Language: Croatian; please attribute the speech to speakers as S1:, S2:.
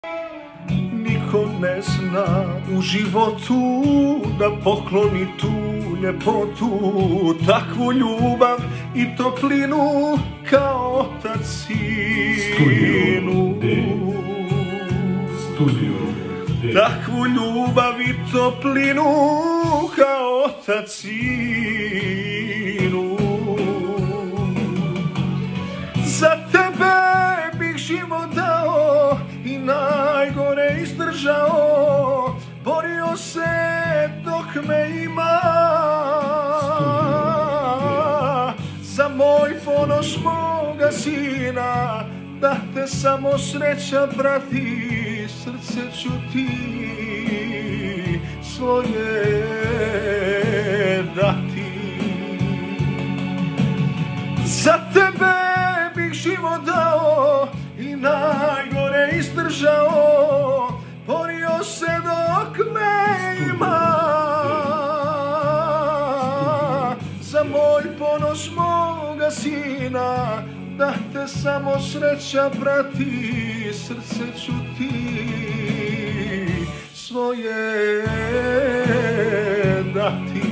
S1: Niko ne zna u životu da pokloni tu ljepotu, takvu ljubav i toplinu kao otac sinu. Takvu ljubav i toplinu kao otac sinu. Za tebe bih život dao i najgore izdržao, borio se dok me ima. Za moj ponos moga sina, da te samo sreća prati, srce ću ti svoje dati. Za tebe bih život dao i najgore izdržao, borio se dok me ima. Za moj ponos moga sina, da te samo sreća prati, srce ću ti svoje dati.